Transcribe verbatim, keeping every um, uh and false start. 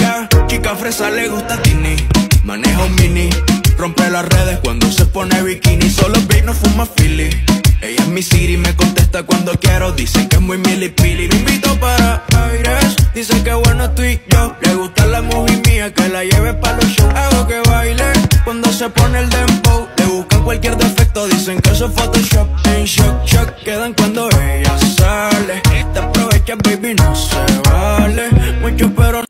yeah. Chica fresa le gusta Tini, maneja un mini, rompe las redes cuando se pone bikini. Solo babe no fuma Philly. Ella es mi city, me contesta cuando quiero. Dicen que es muy milipili. Me invito para aires, dice que bueno estoy yo. Le gusta la movie mía, que la lleve pa' los shows. Hago que baile cuando se pone el dembow. Le buscan cualquier defecto, dicen que eso es Photoshop. En shock, shock, quedan cuando ella sale. Te aprovechas, baby, no se vale mucho, pero